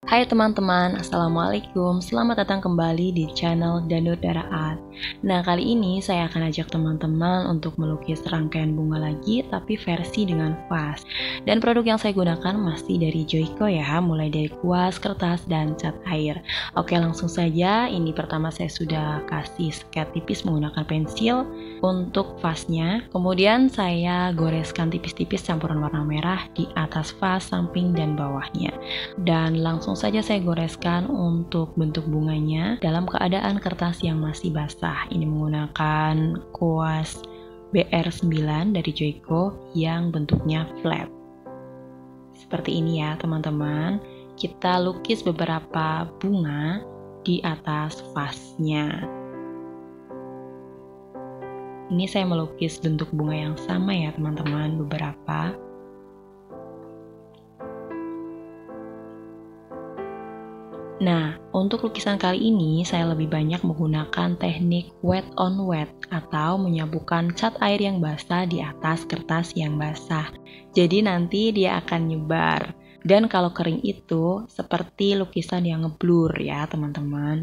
Hai teman-teman, Assalamualaikum. Selamat datang kembali di channel Danu Dara Art. Nah, kali ini saya akan ajak teman-teman untuk melukis rangkaian bunga lagi, tapi versi dengan vas. Dan produk yang saya gunakan masih dari Joico ya, mulai dari kuas, kertas, dan cat air. Oke, langsung saja. Ini pertama saya sudah kasih sket tipis menggunakan pensil untuk vasnya. Kemudian saya goreskan tipis-tipis campuran warna merah di atas vas, samping, dan bawahnya. Dan langsung saja saya goreskan untuk bentuk bunganya dalam keadaan kertas yang masih basah. Ini menggunakan kuas BR9 dari Joico yang bentuknya flat. Seperti ini ya teman-teman. Kita lukis beberapa bunga di atas vasnya. Ini saya melukis bentuk bunga yang sama ya teman-teman, beberapa. Nah, untuk lukisan kali ini saya lebih banyak menggunakan teknik wet on wet atau menyapukan cat air yang basah di atas kertas yang basah. Jadi nanti dia akan nyebar. Dan kalau kering itu seperti lukisan yang ngeblur ya teman-teman.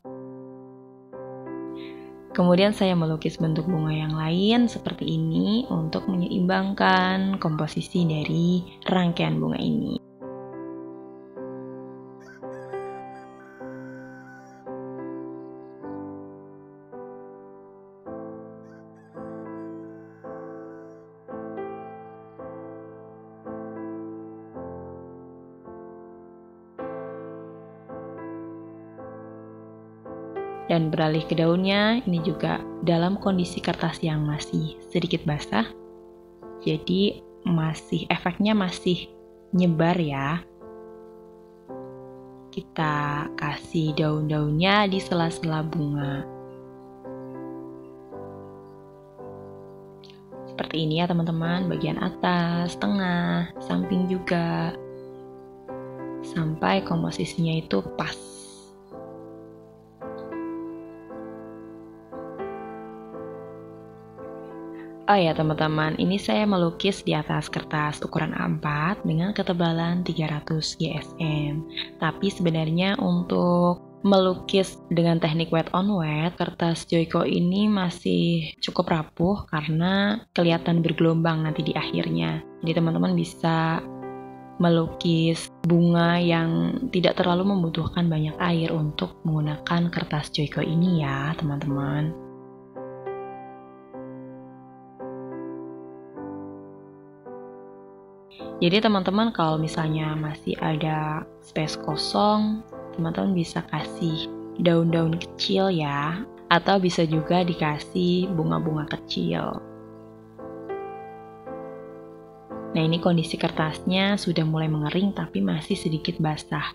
Kemudian saya melukis bentuk bunga yang lain seperti ini untuk menyeimbangkan komposisi dari rangkaian bunga ini. Dan beralih ke daunnya, ini juga dalam kondisi kertas yang masih sedikit basah, jadi efeknya masih nyebar ya. Kita kasih daun-daunnya di sela-sela bunga. Seperti ini ya teman-teman, bagian atas, tengah, samping juga, sampai komposisinya itu pas. Oh ya teman-teman, ini saya melukis di atas kertas ukuran A4 dengan ketebalan 300 GSM. Tapi sebenarnya untuk melukis dengan teknik wet on wet, kertas Joico ini masih cukup rapuh karena kelihatan bergelombang nanti di akhirnya. Jadi teman-teman bisa melukis bunga yang tidak terlalu membutuhkan banyak air untuk menggunakan kertas Joico ini ya teman-teman. Jadi teman-teman kalau misalnya masih ada space kosong, teman-teman bisa kasih daun-daun kecil ya, atau bisa juga dikasih bunga-bunga kecil. Nah, ini kondisi kertasnya sudah mulai mengering tapi masih sedikit basah.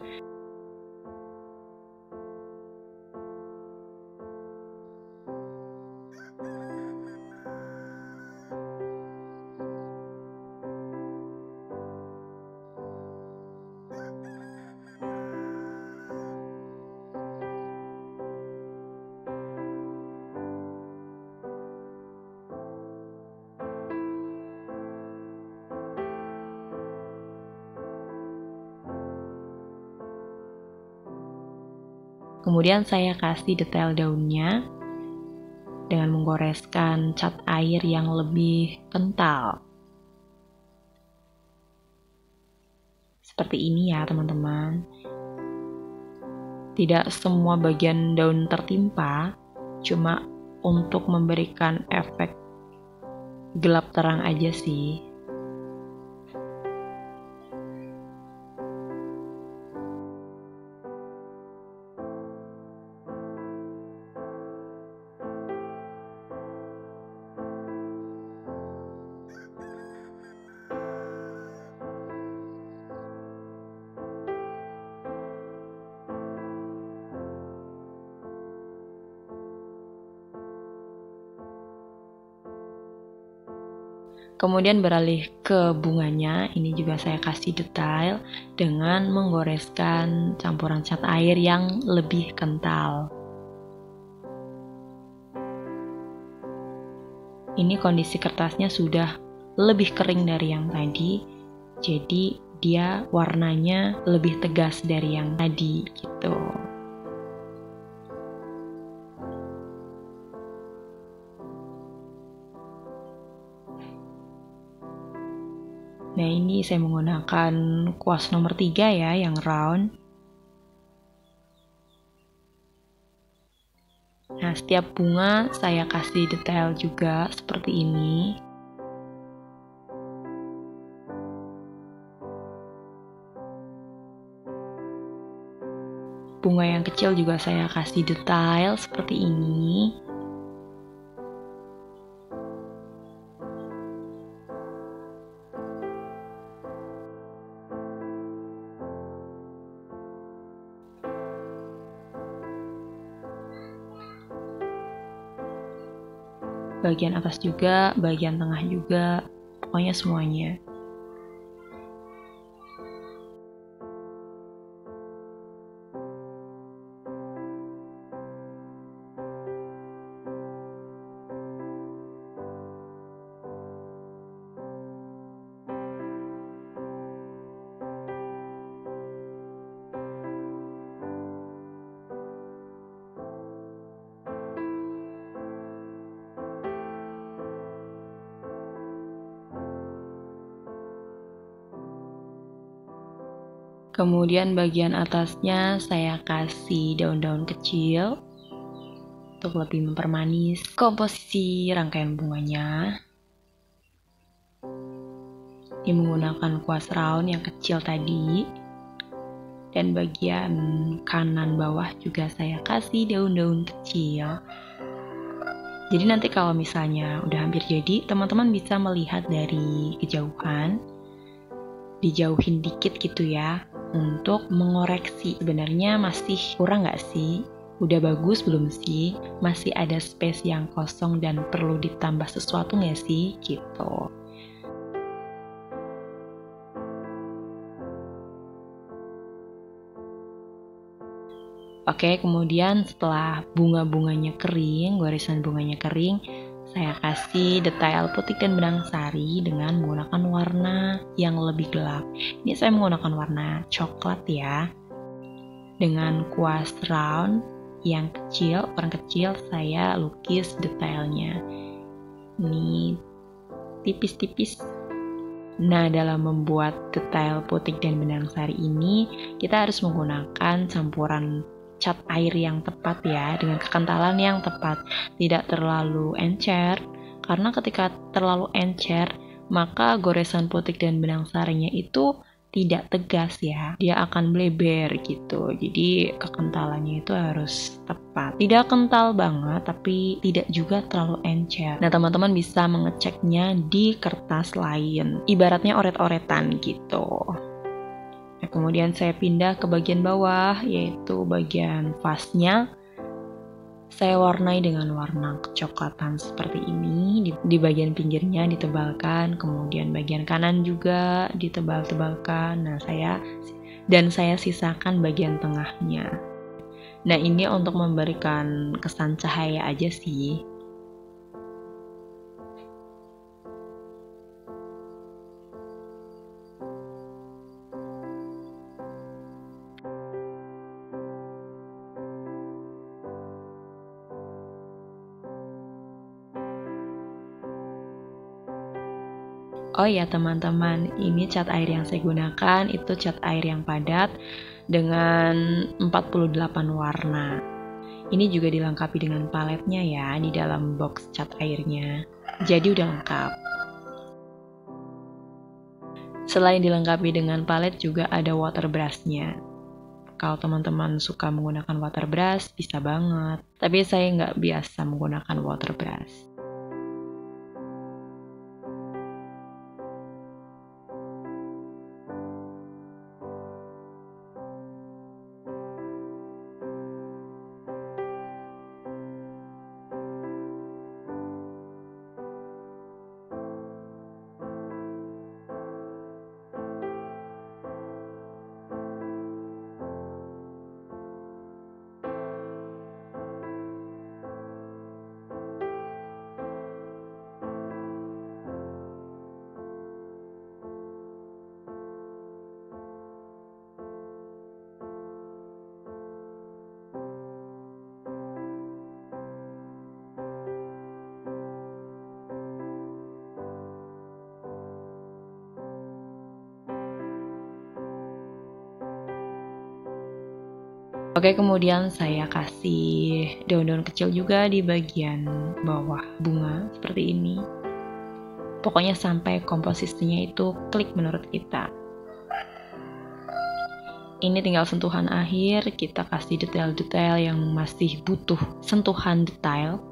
Kemudian saya kasih detail daunnya dengan menggoreskan cat air yang lebih kental. Seperti ini ya teman-teman. Tidak semua bagian daun tertimpa, cuma untuk memberikan efek gelap terang aja sih. Kemudian beralih ke bunganya, ini juga saya kasih detail dengan menggoreskan campuran cat air yang lebih kental. Ini kondisi kertasnya sudah lebih kering dari yang tadi, jadi dia warnanya lebih tegas dari yang tadi gitu. Nah, ini saya menggunakan kuas nomor 3 ya, yang round. Nah, setiap bunga saya kasih detail juga seperti ini. Bunga yang kecil juga saya kasih detail seperti ini. Bagian atas juga, bagian tengah juga, pokoknya semuanya. Kemudian bagian atasnya saya kasih daun-daun kecil untuk lebih mempermanis komposisi rangkaian bunganya. Ini menggunakan kuas round yang kecil tadi. Dan bagian kanan bawah juga saya kasih daun-daun kecil. Jadi nanti kalau misalnya udah hampir jadi, teman-teman bisa melihat dari kejauhan. Dijauhin dikit gitu ya, untuk mengoreksi sebenarnya masih kurang nggak sih? Udah bagus belum sih? Masih ada space yang kosong dan perlu ditambah sesuatu nggak sih? Gitu. Oke, kemudian setelah bunga-bunganya kering, garisan bunganya kering, saya kasih detail putik dan benang sari dengan menggunakan warna yang lebih gelap. Ini saya menggunakan warna coklat ya. Dengan kuas round yang kecil, ukuran kecil, saya lukis detailnya. Ini tipis-tipis. Nah, dalam membuat detail putik dan benang sari ini, kita harus menggunakan campuran cat air yang tepat ya, dengan kekentalan yang tepat, tidak terlalu encer, karena ketika terlalu encer, maka goresan putik dan benang sarinya itu tidak tegas ya, dia akan bleber gitu. Jadi kekentalannya itu harus tepat, tidak kental banget tapi tidak juga terlalu encer. Nah, teman-teman bisa mengeceknya di kertas lain, ibaratnya oret-oretan gitu. Nah, kemudian saya pindah ke bagian bawah, yaitu bagian vasnya. Saya warnai dengan warna kecoklatan seperti ini. Di bagian pinggirnya ditebalkan, kemudian bagian kanan juga ditebal-tebalkan. Nah, saya sisakan bagian tengahnya. Nah, ini untuk memberikan kesan cahaya aja sih. Oh ya teman-teman, ini cat air yang saya gunakan itu cat air yang padat dengan 48 warna. Ini juga dilengkapi dengan paletnya ya di dalam box cat airnya. Jadi udah lengkap. Selain dilengkapi dengan palet juga ada water brush-nya. Kalau teman-teman suka menggunakan water brush bisa banget. Tapi saya nggak biasa menggunakan water brush. Oke, kemudian saya kasih daun-daun kecil juga di bagian bawah bunga seperti ini. Pokoknya sampai komposisinya itu klik menurut kita. Ini tinggal sentuhan akhir, kita kasih detail-detail yang masih butuh sentuhan detail.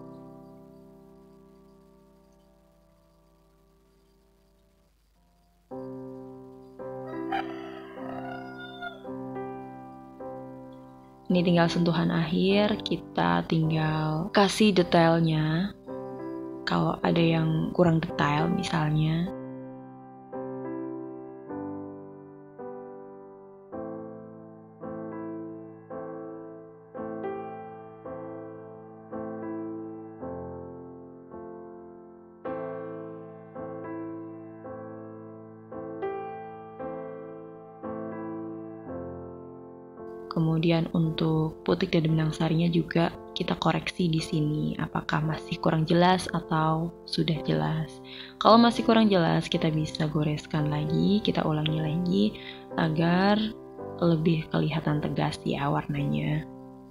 Ini tinggal sentuhan akhir, kita tinggal kasih detailnya. Kalau ada yang kurang detail misalnya. Kemudian untuk putik dan benang sarinya juga kita koreksi di sini, apakah masih kurang jelas atau sudah jelas. Kalau masih kurang jelas, kita bisa goreskan lagi, kita ulangi lagi agar lebih kelihatan tegas ya warnanya.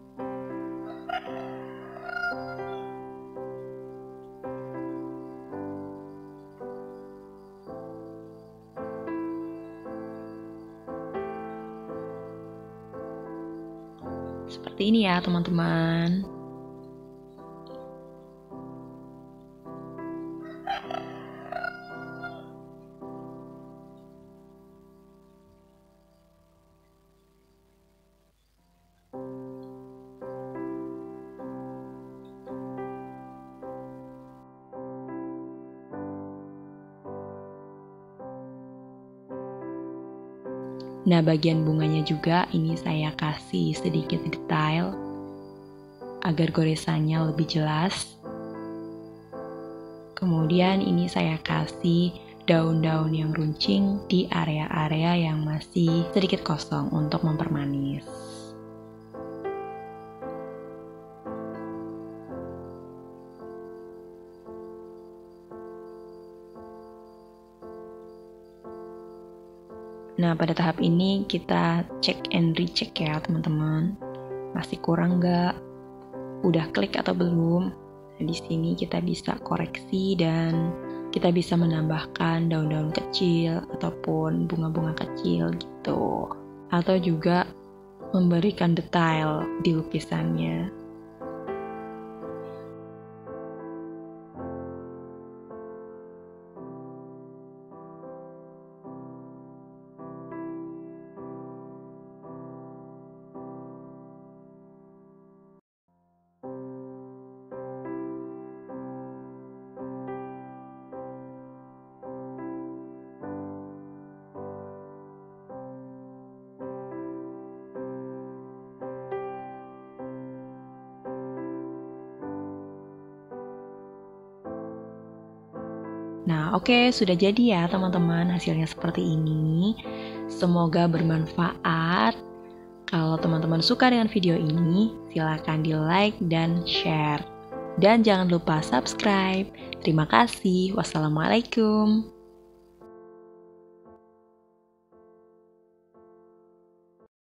Seperti ini ya teman-teman. Nah, bagian bunganya juga ini saya kasih sedikit detail agar goresannya lebih jelas. Kemudian ini saya kasih daun-daun yang runcing di area-area yang masih sedikit kosong untuk mempermanis. Nah, pada tahap ini kita cek and recheck ya teman-teman. Masih kurang nggak? Udah klik atau belum? Nah, di sini kita bisa koreksi dan kita bisa menambahkan daun-daun kecil ataupun bunga-bunga kecil gitu. Atau juga memberikan detail di lukisannya. Nah, oke, sudah jadi ya teman-teman, hasilnya seperti ini. Semoga bermanfaat. Kalau teman-teman suka dengan video ini, silakan di like dan share. Dan jangan lupa subscribe. Terima kasih. Wassalamualaikum.